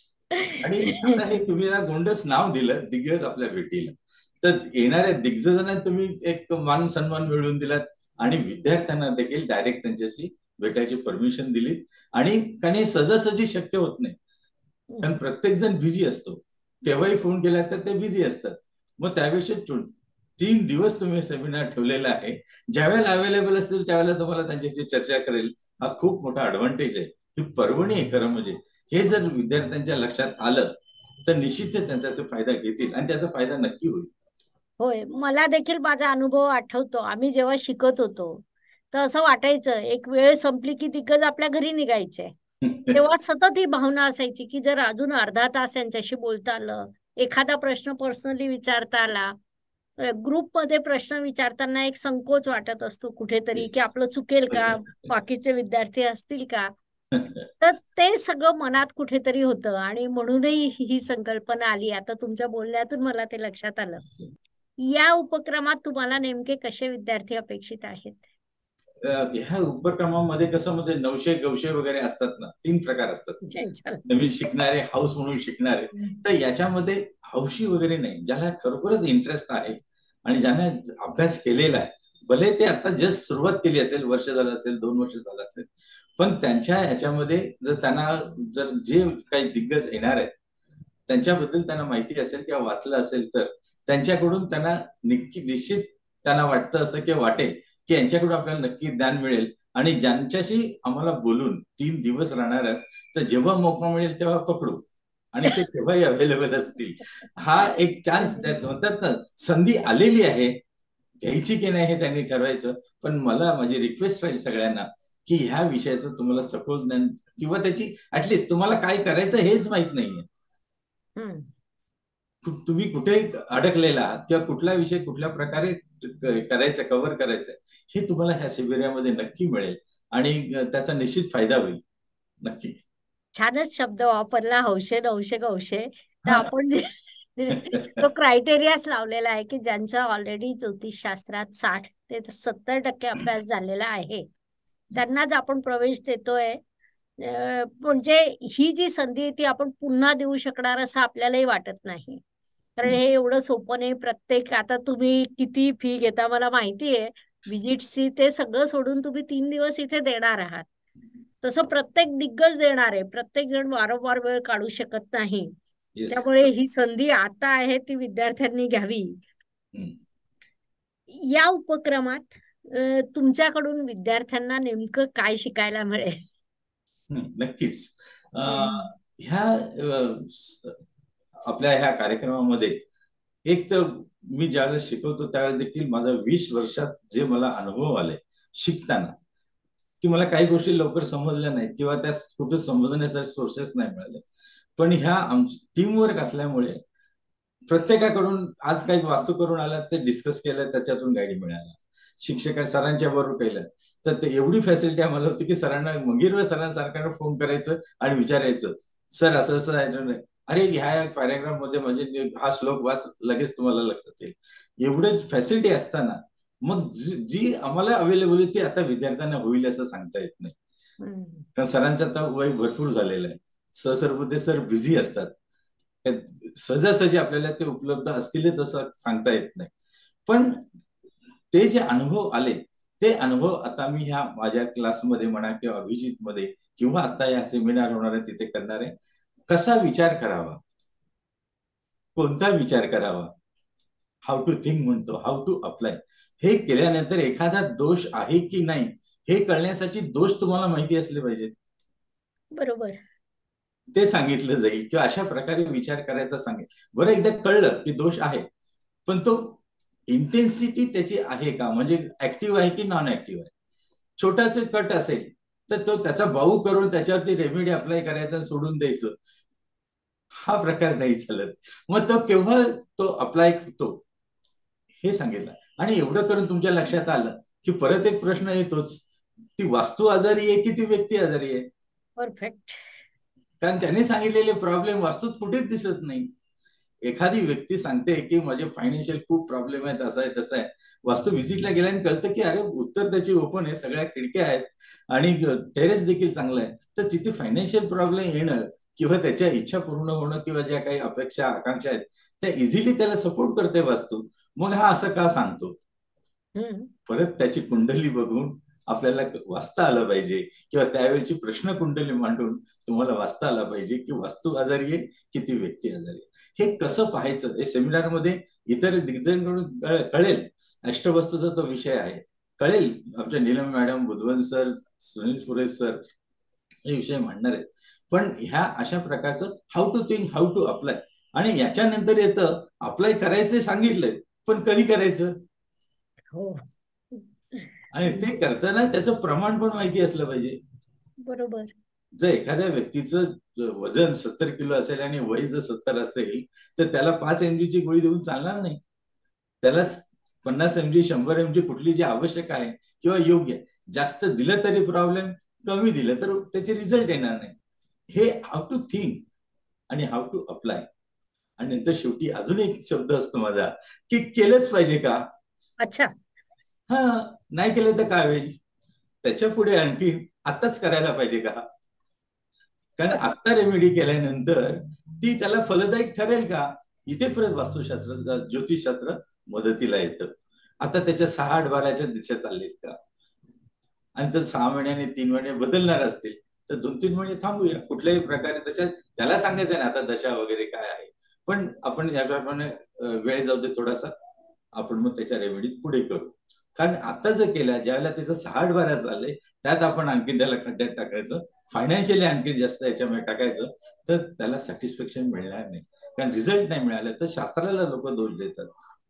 आणि आता हे तुम्ही गोंडस नाव दिलं दिग्गज आपल्या भेटीला तर येणाऱ्या दिग्गजांना तुम्ही एक मान सन्मान मिळवून दिलात आणि विद्यार्थ्यांना देखील डायरेक्ट त्यांच्याशी भेटायची परमिशन दिली. आणि काही सहजासहजी शक्य होत नाही कारण प्रत्येक जण बिझी असतो. केव्हाही फोन केला तर ते बिझी असतात. मग त्यापेक्षा तीन दिवस तुम्ही सेमिनार ठेवलेला आहे. ज्यावेळेला अवेलेबल असतील त्यावेळेला तुम्हाला त्यांच्याशी चर्चा करेल. हा खूप मोठा ऍडव्हान्टेज आहे. ही पर्वणी आहे खरं म्हणजे. हे जर विद्यार्थ्यांच्या लक्षात आलं तर निश्चितच त्यांचा ते फायदा घेतील आणि त्याचा फायदा नक्की होईल. होय, मला देखील माझा अनुभव आठवतो. आम्ही जेव्हा शिकत होतो तर असं वाटायचं एक वेळ संपली की दिग्गज आपल्या घरी निघायचे. तेव्हा सतत ही भावना असायची की जर अजून अर्धा तास यांच्याशी बोलता आलं, एखादा प्रश्न पर्सनली विचारता आला. ग्रुपमध्ये प्रश्न विचारताना एक संकोच वाटत असतो कुठेतरी की आपलं चुकेल का, बाकीचे विद्यार्थी असतील का, तर ते सगळं मनात कुठेतरी होतं आणि म्हणूनही ही संकल्पना आली. आता तुमच्या बोलण्यातून मला ते लक्षात आलं. या उपक्रमात तुम्हाला नेमके कसे विद्यार्थी अपेक्षित आहेत? ह्या उपक्रमामध्ये कसं म्हणजे नवशे गवशे वगैरे असतात ना, तीन प्रकार असतात. नवीन शिकणारे, हाऊस म्हणून शिकणारे. तर याच्यामध्ये हौशी वगैरे नाही, ज्याला खरोखरच इंटरेस्ट आहे आणि ज्याने अभ्यास केलेला आहे, भले ते आता जस्ट सुरुवात केली असेल, वर्ष झालं असेल, दोन वर्ष झालं असेल, पण त्यांच्या ह्याच्यामध्ये जर त्यांना जर जे काही दिग्गज येणार आहेत त्यांच्याबद्दल त्यांना माहिती असेल किंवा वाचलं असेल तर त्यांच्याकडून त्यांना नक्की निश्चित त्यांना वाटतं असं किंवा वाटेल की यांच्याकडून आपल्याला नक्की ज्ञान मिळेल. आणि ज्यांच्याशी आम्हाला बोलून तीन दिवस राहणार आहेत, तर जेव्हा मोका मिळेल तेव्हा पकडू आणि ते केव्हाही अवेलेबल असतील. हा एक चान्स म्हणतात ना, संधी आलेली आहे, घ्यायची की नाही हे त्यांनी ठरवायचं. पण मला माझी रिक्वेस्ट राहील सगळ्यांना की ह्या विषयाचं तुम्हाला सखोल ज्ञान किंवा त्याची ऍटलिस्ट तुम्हाला काय करायचं हेच माहित नाहीये, तुम्ही कुठे अडकलेला आहात किंवा कुठला विषय कुठल्या प्रकारे करायचा, कव्हर करायचा, हे तुम्हाला ह्या शिबिरामध्ये नक्की मिळेल आणि त्याचा निश्चित फायदा होईल. नक्की. छानच शब्द वापरला, हौशे नवशे गवशे. तर आपण तो क्रायटेरियाच लावलेला आहे की ज्यांचा ऑलरेडी ज्योतिषशास्त्रात साठ ते सत्तर टक्के अभ्यास झालेला आहे त्यांनाच आपण प्रवेश देतोय. म्हणजे ही जी संधी आहे ती आपण पुन्हा देऊ शकणार असं आपल्यालाही वाटत नाही, कारण हे एवढं सोपं नाही. प्रत्येक आता तुम्ही किती फी घेता मला माहिती आहे, विजिटची ते सगळं सोडून तुम्ही तीन दिवस इथे देणार आहात. तसं प्रत्येक दिग्गज देणार आहे, प्रत्येक जण वारंवार वेळ काढू शकत नाही. त्यामुळे ही संधी आता आहे ती विद्यार्थ्यांनी घ्यावी. या उपक्रमात तुमच्याकडून विद्यार्थ्यांना नेमकं काय शिकायला मिळेल? नक्कीच. ह्या आपल्या ह्या कार्यक्रमामध्ये एक तर मी ज्यावेळेस शिकवतो त्यावेळेस देखील माझा वीस वर्षात जे मला अनुभव आले शिकताना, की मला काही गोष्टी लवकर समजल्या नाहीत किंवा त्या कुठे समजण्याचे सोर्सेस नाही मिळाले, पण ह्या टीमवर्क असल्यामुळे प्रत्येकाकडून आज काही वास्तू करून आला ते डिस्कस केलं, त्याच्यातून गाईड मिळाला. शिक्षका सरांच्या बरोबर केलं तर ते एवढी फॅसिलिटी आम्हाला होती की सरांना मंगीरवर सरांसारख्यांना फोन करायचं आणि विचारायचं, सर असं असं आहे, अरे ह्या पॅराग्राफ मध्ये म्हणजे हा श्लोक वाच, लगेच तुम्हाला लक्षात येईल. एवढेच फॅसिलिटी असताना मग जी आम्हाला अवेलेबिलिटी आता विद्यार्थ्यांना होईल असं सांगता येत नाही, कारण सरांचं आता वय भरपूर झालेलं आहे. सहसरबुद्धे सर बिझी असतात, सहजासहजी आपल्याला ते उपलब्ध असतीलच असं सांगता येत नाही. पण ते जे अनुभव आले ते अनुभव आता मी ह्या माझ्या क्लासमध्ये म्हणा किंवा अभिजित मध्ये किंवा आता या सेमिनार होणार आहे तिथे करणार आहे. कसा विचार करावा, कोणता विचार करावा, हाऊ टू थिंक म्हणतो, हाऊ टू अप्लाय, हे केल्यानंतर एखादा दोष आहे की नाही हे कळण्यासाठी दोष तुम्हाला माहिती असले पाहिजेत. बरोबर. ते सांगितलं जाईल किंवा अशा प्रकारे विचार करायचा सांगेल. बरं, एकदा कळलं की दोष आहे, पण तो इंटेन्सिटी त्याची आहे का, म्हणजे ऍक्टिव्ह आहे की नॉन ऍक्टिव्ह आहे. छोटासा कट असेल तर तो त्याचा बाऊ करून त्याच्यावरती रेमेडी अप्लाय करायचा सोडून द्यायचं, हा प्रकार नाही चालत. मग तो केव्हा तो अप्लाय होतो हे सांगेल. आणि एवढं करून तुमच्या लक्षात आलं की परत एक प्रश्न येतोच, ती वास्तू आजारी आहे की ती व्यक्ती आजारी आहे. परफेक्ट. कारण त्याने सांगितलेले प्रॉब्लेम वास्तूत कुठेच दिसत नाही. एखादी व्यक्ती सांगते की माझे फायनान्शियल खूप प्रॉब्लेम आहेत, असं आहे तसं आहे, वास्तू व्हिजिटला गेल्याने कळतं की अरे उत्तर त्याची ओपन आहे, सगळ्या खिडक्या आहेत आणि टेरेस देखील चांगलं आहे. तर तिथे फायनान्शियल प्रॉब्लेम येणं किंवा त्याच्या इच्छा पूर्ण होणं किंवा ज्या काही अपेक्षा आकांक्षा आहेत त्या इझिली त्याला सपोर्ट करते वास्तू. मग हा असं का सांगतो, परत त्याची कुंडली बघून आपल्याला वाचता आलं पाहिजे किंवा त्यावेळेची प्रश्न कुंडली मांडून तुम्हाला वाचता आला पाहिजे की वास्तू आजारी आहे की ती व्यक्ती आजारी आहे. हे कसं पाहायचं हे सेमिनार मध्ये इतर दिग्गजांकडून कळेल. अष्टवस्तूचा तो विषय आहे, कळेल. आमच्या Neelam madam, Budhwant sir, Sunil Suresh sir हे विषय मांडणार आहेत. पण ह्या अशा प्रकारचं how to think, how to apply, आणि याच्यानंतर येतं अप्लाय करायचं सांगितलंय पण कधी करायचं, हो, आणि ते करताना त्याचं प्रमाण पण माहिती असलं पाहिजे. बरोबर. जर एखाद्या व्यक्तीचं वजन सत्तर किलो असेल आणि वय जर सत्तर असेल तर त्याला पाच एमजीची गोळी देऊन चालणार नाही. त्याला पन्नास एमजी, शंभर एमजी कुठली जी आवश्यक आहे किंवा योग्य, जास्त दिलं तरी प्रॉब्लेम, कमी दिलं तर त्याचे रिझल्ट येणार नाही. हे हाऊ टू थिंक आणि हाऊ टू अप्लाय. आणि नंतर शेवटी अजून एक शब्द असतो माझा की केलंच पाहिजे का. अच्छा. हा, नाही केलं तर काय होईल. त्याच्या पुढे आणखी आताच करायला पाहिजे का? कारण आत्ता रेमेडी केल्यानंतर ती त्याला फलदायक ठरेल का? इथे परत वास्तुशास्त्र ज्योतिषशास्त्र मदतीला येतं. आता त्याच्या सहा आठ बाराच्या दिशा चाललेत का? आणि तर सहा महिन्याने तीन महिने बदलणार असतील तर दोन तीन महिने थांबूया. कुठल्याही प्रकारे त्याच्यात त्याला सांगायचं नाही आता दशा वगैरे काय आहे, पण आपण याप्रमाणे वेळ जाऊ दे थोडासा, आपण मग त्याच्या रेमेडीत पुढे करू. कारण आता जर केला ज्यावेळेला त्याचं सहा आठ बारा चाललंय त्यात आपण आणखी त्याला खड्ड्यात टाकायचं, फायनान्शियली आणखी जास्त याच्यामध्ये टाकायचं, तर त्याला सॅटिस्फॅक्शन मिळणार नाही. कारण रिझल्ट नाही मिळाला तर शास्त्राला लोक दोष देतात.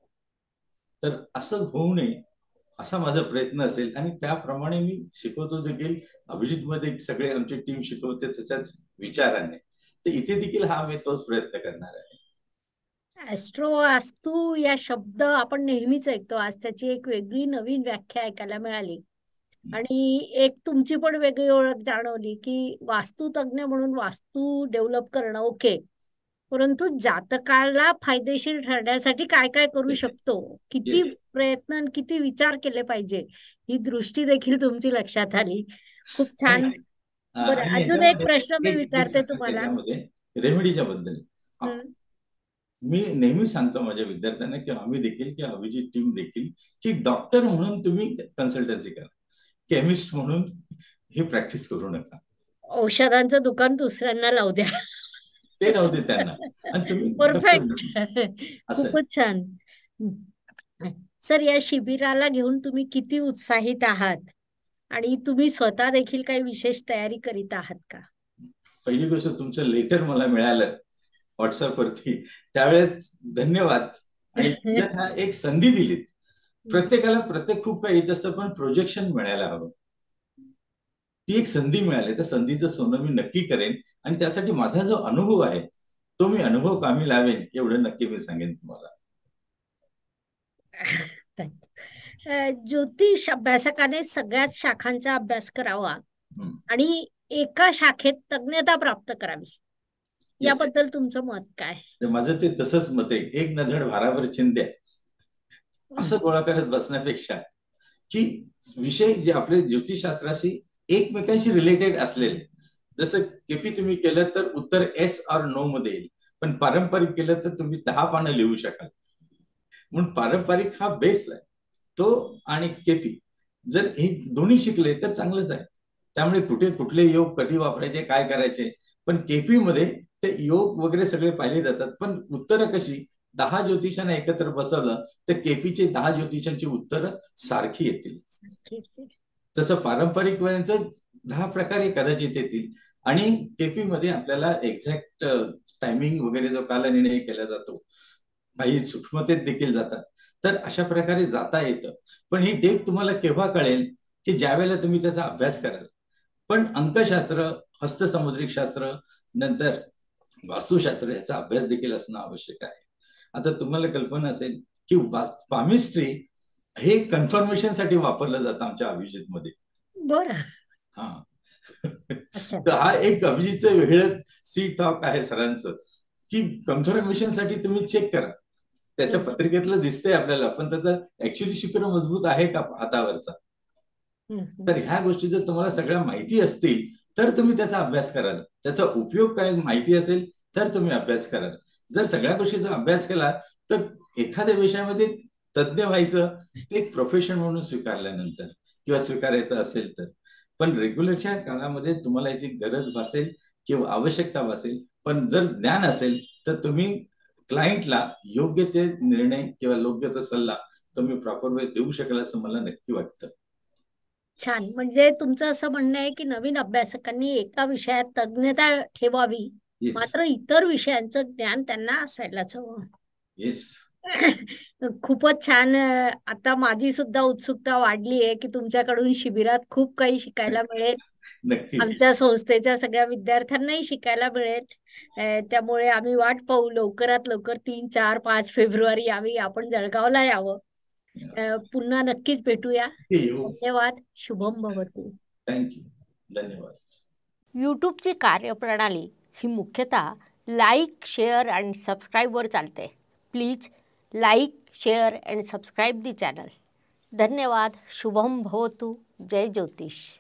तर असं होऊ नये असा माझा प्रयत्न असेल आणि त्याप्रमाणे मी शिकवतो देखील. अभिजित मध्ये सगळे आमची टीम शिकवते त्याच्याच विचाराने. तर इथे देखील हा मी तोच प्रयत्न करणार आहे. ऍस्ट्रो वास्तू या शब्द आपण नेहमीच ऐकतो, आज त्याची एक वेगळी नवीन व्याख्या ऐकायला मिळाली आणि एक तुमची पण वेगळी ओळख जाणवली की वास्तुतज्ञ म्हणून वास्तू डेव्हलप करणं ओके, परंतु जातकाला फायदेशीर ठरण्यासाठी काय काय करू शकतो, किती प्रयत्न आणि किती विचार केले पाहिजे, ही दृष्टी देखील तुमची लक्षात आली. खूप छान. बरं, अजून एक प्रश्न मी विचारते तुम्हाला रेमेडीच्या बद्दल. मी नेहमी सांगतो माझ्या विद्यार्थ्यांना की आम्ही देखील की अभिजित टीम देखील की डॉक्टर म्हणून तुम्ही कन्सल्टन्सी करा, केमिस्ट म्हणून ही प्रॅक्टिस करू नका. औषधांचं दुकान दुसऱ्यांना लावू द्या, ते राहू दे त्यांना. आणि तुम्ही परफेक्ट. खूपच छान. सर, या शिबिराला घेऊन तुम्ही किती उत्साहित आहात आणि तुम्ही स्वतः देखील काही विशेष तयारी करीत आहात का? पहिली गोष्ट, तुमचं लेटर मला मिळालं व्हॉट्सअपवरती, त्यावेळेस धन्यवाद. आणि हा एक संधी दिलीत. प्रत्येकाला प्रत्येक खूप काही येत असतं, पण प्रोजेक्शन मिळायला हवं. ती एक संधी मिळाली, त्या संधीचं सोनं मी नक्की करेन आणि त्यासाठी माझा जो अनुभव आहे तो मी अनुभव कामी लावेन, एवढं नक्की मी सांगेन तुम्हाला. ज्योतिष अभ्यासकाने सगळ्याच शाखांचा अभ्यास करावा आणि एका शाखेत तज्ञता प्राप्त करावी, याबद्दल तुमचं मत काय? माझं ते तसंच मत आहे. एक नधड भाराभर चिंध्या असं गोळा करत बसण्यापेक्षा की विषय जे आपले ज्योतिषशास्त्राशी एकमेकांशी रिलेटेड असलेले, जसं केपी तुम्ही केलं तर उत्तर एस और नो मध्ये येईल, पण पारंपरिक केलं तर तुम्ही दहा पानं लिहू शकाल. म्हणून पारंपरिक हा बेस आहे तो, आणि केपी जर हे दोन्ही शिकले तर चांगलंच आहे. त्यामुळे कुठे कुठले योग कधी वापरायचे, काय करायचे, पण केपी मध्ये ते योग वगैरे सगळे पाहिले जातात. पण उत्तरं कशी, दहा ज्योतिषांना एकत्र बसवलं तर केपीचे दहा ज्योतिषांची उत्तरं सारखी येतील. तसं पारंपरिक वेळेचं दहा प्रकारे कदाचित येतील. आणि केपी मध्ये आपल्याला एक्झॅक्ट टायमिंग वगैरे जो कालनिर्णय केला जातो, काही सूक्ष्मतेत देखील जातात. तर अशा प्रकारे जाता येतं. पण ही डेप तुम्हाला केव्हा कळेल की ज्या वेळेला तुम्ही त्याचा अभ्यास कराल. पण अंकशास्त्र, हस्तसमुद्रिक शास्त्र, नंतर वास्तुशास्त्र याचा अभ्यास देखील असणं आवश्यक आहे. आता तुम्हाला कल्पना असेल की पामिस्ट्री हे कन्फर्मेशन साठी वापरलं जातं आमच्या अभिजित मध्ये. बरं. हा तर हा एक अभिजितचं वेगळंच सी टॉक आहे सरांचं की कन्फर्मेशन साठी तुम्ही चेक करा. त्याच्या पत्रिकेतलं दिसतंय आपल्याला, पण त्याचा ऍक्च्युली शुक्र मजबूत आहे का हातावरचा. तर ह्या गोष्टी जर तुम्हाला सगळ्या माहिती असतील तर तुम्ही त्याचा अभ्यास कराल. त्याचा उपयोग काय माहिती असेल तर तुम्ही अभ्यास कराल. जर सगळ्या गोष्टीचा अभ्यास केला तर एखाद्या विषयामध्ये तज्ज्ञ व्हायचं ते प्रोफेशन म्हणून स्वीकारल्यानंतर किंवा स्वीकारायचं असेल तर. पण रेग्युलरच्या काळामध्ये तुम्हाला याची गरज भासेल किंवा आवश्यकता भासेल. पण जर ज्ञान असेल तर तुम्ही क्लायंटला योग्य ते निर्णय किंवा योग्य तो सल्ला तुम्ही प्रॉपर वे देऊ शकाल असं मला नक्की वाटतं. छान. म्हणजे तुमचं असं म्हणणं आहे की नवीन अभ्यासकांनी एका विषयात तज्ञता ठेवावी, मात्र इतर विषयांचं ज्ञान त्यांना असायलाच हवं. येस. खूपच छान. आता माझी सुद्धा उत्सुकता वाढली आहे की तुमच्याकडून शिबिरात खूप काही शिकायला मिळेल. नक्की. आमच्या संस्थेच्या सगळ्या विद्यार्थ्यांनाही शिकायला मिळेल. त्यामुळे आम्ही वाट पाहू लवकरात लवकर तीन चार पाच फेब्रुवारी यावी, आपण जळगावला यावं. पुन्हा नक्कीच भेटूया. धन्यवाद. शुभम भवतु. थँक्यू. धन्यवाद. यूट्यूबची कार्यप्रणाली ही मुख्यतः लाईक, शेअर आणि सबस्क्राईबवर चालते. Please like, share and subscribe the channel. धन्यवाद. शुभम भवतु. जय ज्योतिष.